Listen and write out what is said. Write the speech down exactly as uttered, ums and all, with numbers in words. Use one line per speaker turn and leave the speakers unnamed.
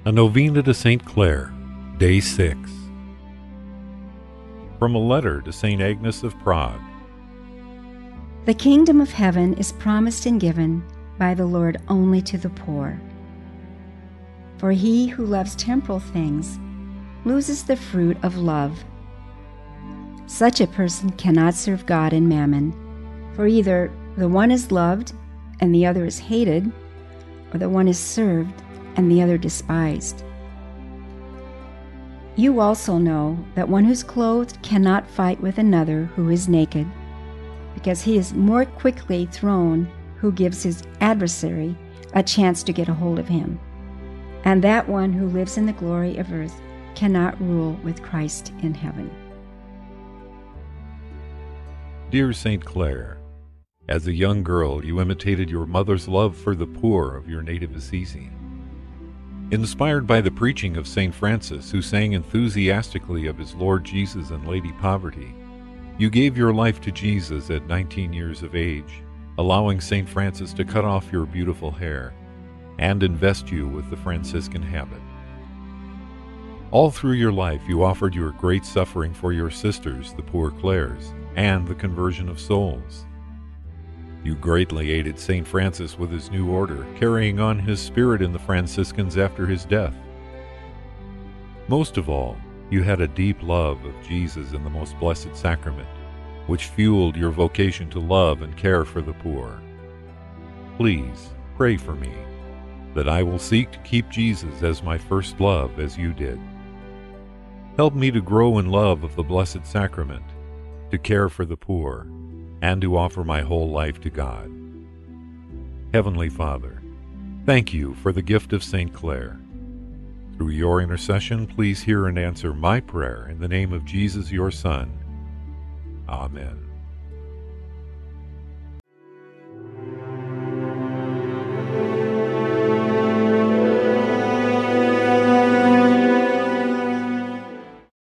A Novena to Saint Clare, Day six. From a letter to Saint Agnes of Prague.
The kingdom of heaven is promised and given by the Lord only to the poor. For he who loves temporal things loses the fruit of love. Such a person cannot serve God and mammon, for either the one is loved and the other is hated, or the one is served and the other despised. You also know that one who's clothed cannot fight with another who is naked, because he is more quickly thrown who gives his adversary a chance to get a hold of him. And that one who lives in the glory of earth cannot rule with Christ in heaven.
Dear Saint Clare, as a young girl you imitated your mother's love for the poor of your native Assisi. Inspired by the preaching of Saint Francis, who sang enthusiastically of his Lord Jesus and Lady Poverty, you gave your life to Jesus at nineteen years of age, allowing Saint Francis to cut off your beautiful hair and invest you with the Franciscan habit. All through your life you offered your great suffering for your sisters, the poor Clares, and the conversion of souls. You greatly aided Saint Francis with his new order, carrying on his spirit in the Franciscans after his death. Most of all, you had a deep love of Jesus in the most blessed sacrament, which fueled your vocation to love and care for the poor. Please pray for me, that I will seek to keep Jesus as my first love as you did. Help me to grow in love of the Blessed Sacrament, to care for the poor, and to offer my whole life to God. Heavenly Father, thank you for the gift of Saint Clare. Through your intercession, please hear and answer my prayer in the name of Jesus, your Son. Amen.